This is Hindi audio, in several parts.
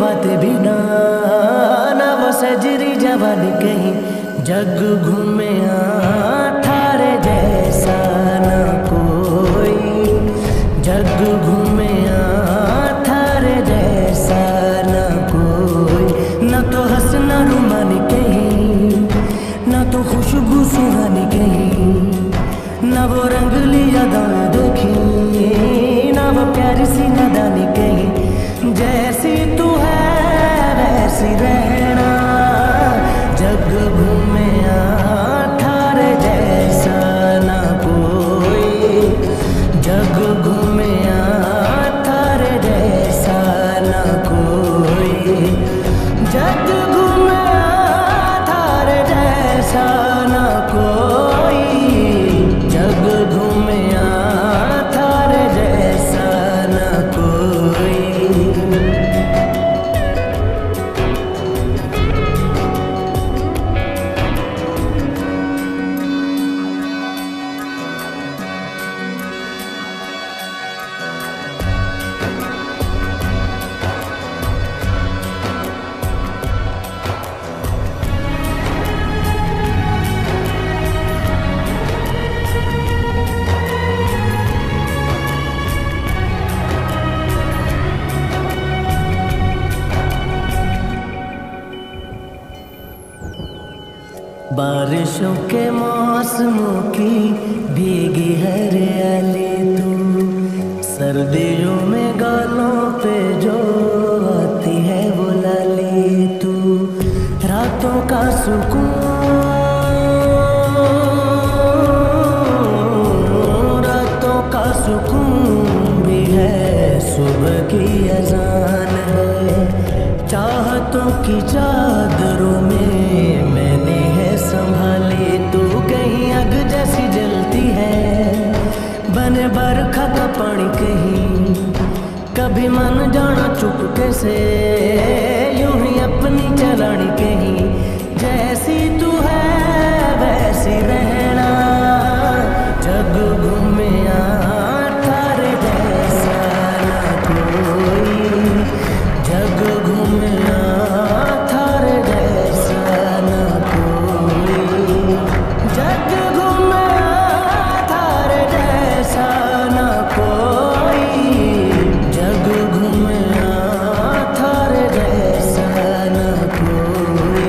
बातें भी ना वो सजरी जवानी कहीं जग घूमे थारे जैसा ना कोई जग घूमे थारे जैसा ना कोई ना तो हंसना रुमानी कहीं ना तो खुशबू सुहानी कहीं ना वो रंगली यादें देखी ना वो प्यारी सी नादानी कहीं जैसी तू है वैसी रहना जग घूमे थारे जैसा ना कोई जग घूमे थारे जैसा ना कोई जग घूमे थारे जैसा ना कोई जग घूमे थारे जैसा ना कोई। बारिशों के मौसमों की भीगी हरियाली तू सर्दियों में गालों पे जो आती है वो लाली तू रातों का सुकून रातों का सुकून भी है सुबह की अजान है चाहतों की चादरों में मैंने है संभाली तू कहीं आग जैसी जलती है बने बरखा का पानी कहीं कभी मन जाना चुपके से यूं ही अपनी चलानी कहीं जैसी तू है वैसी रहना जग घूमे थारे जैसा ना कोई जग घूमे थारे जैसा ना कोई जग घूमे थारे जैसा ना कोई जग घूमे थारे जैसा ना कोई।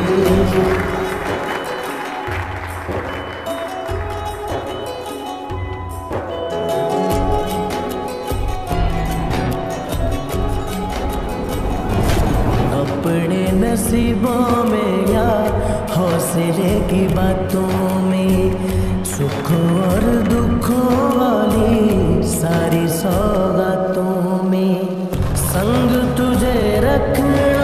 अपने नसीबों में या हौसले की बातों में सुख और दुखों वाली सारी सौगातों में संग तुझे रखना